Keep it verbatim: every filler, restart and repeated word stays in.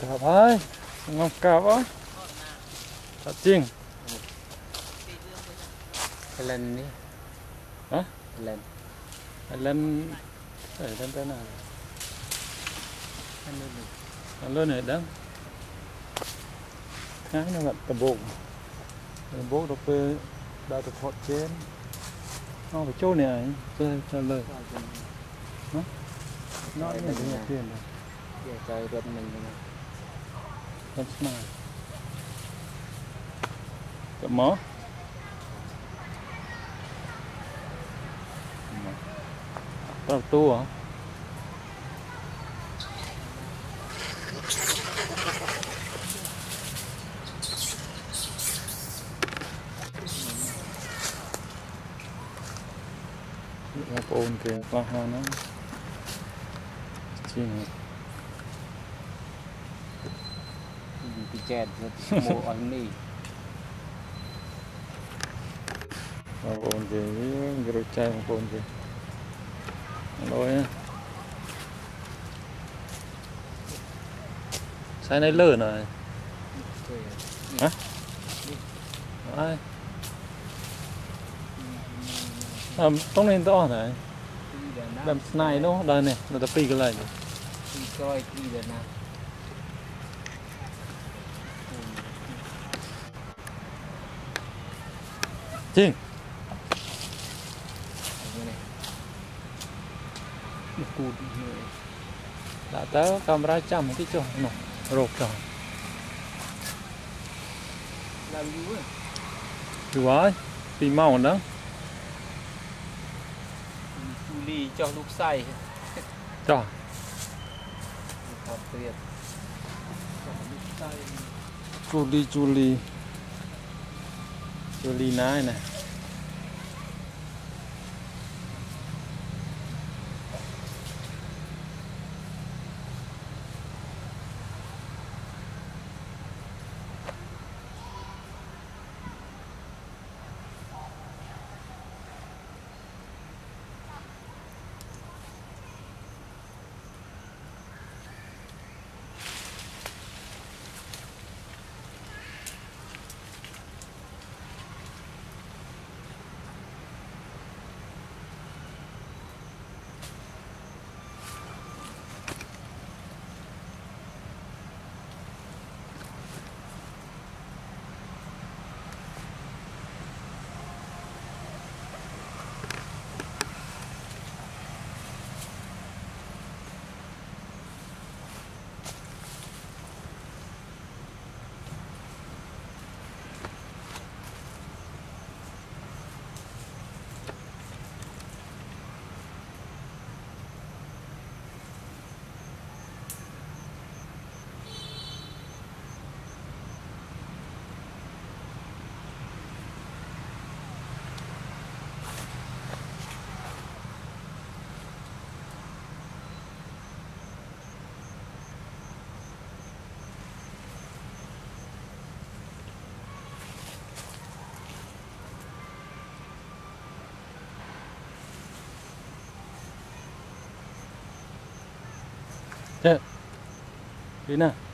Cà phai, ngon cà phai, thật chinh. Cái lần đi. Hả? Lần. Lần, ở lần thế nào? Lần lên này đó. Thái nó ngặt tầm bộ, tầm bộ đọc về đào được hot trên. Nó phải chỗ này, chơi cho lời. Nó, nó như thế này tiền rồi. Giờ chơi rượt mình rồi. Con smile. Chậm mó. Tao tu hả? Gặp ôn kìa, qua hoa nó chi hả? Cái chẹt rồi mua ổn đi. Gặp ôn kìa, cái đồ chai gặp ôn kìa. Lôi á. Sai này lơ này. Hả? Ai? À, tông lên to này. Làm này nó đây này, nó tập pi cái này. Coi đi rồi nào. Chinh. Đã tới camera chăm cái chỗ nó rộp rồi. Làm gì vậy? Chú ơi, tìm màu đó. Chú ly cho lúc say. Cho. Thật tuyệt. Julie, Julie. Julie nái này. Thế. Đi nào.